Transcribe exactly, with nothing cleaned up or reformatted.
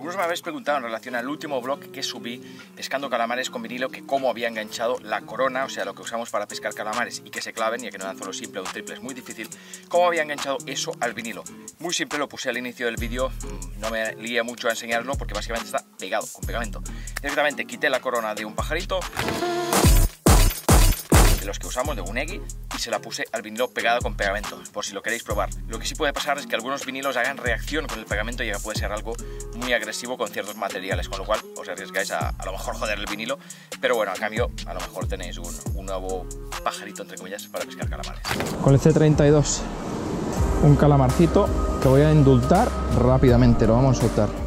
Algunos me habéis preguntado en relación al último vlog que subí pescando calamares con vinilo, que cómo había enganchado la corona, o sea, lo que usamos para pescar calamares y que se claven, ya que no solo simple o un triple es muy difícil, cómo había enganchado eso al vinilo. Muy simple, lo puse al inicio del vídeo, no me lié mucho a enseñarlo porque básicamente está pegado con pegamento. Directamente quité la corona de un pajarito, de los que usamos, de un egui, y se la puse al vinilo pegado con pegamento, por si lo queréis probar. Lo que sí puede pasar es que algunos vinilos hagan reacción con el pegamento y ya puede ser algo muy agresivo con ciertos materiales, con lo cual os arriesgáis a a lo mejor joder el vinilo, pero bueno, a cambio a lo mejor tenéis un, un nuevo pajarito, entre comillas, para pescar calamares. Con el C treinta y dos, un calamarcito que voy a indultar rápidamente, lo vamos a soltar.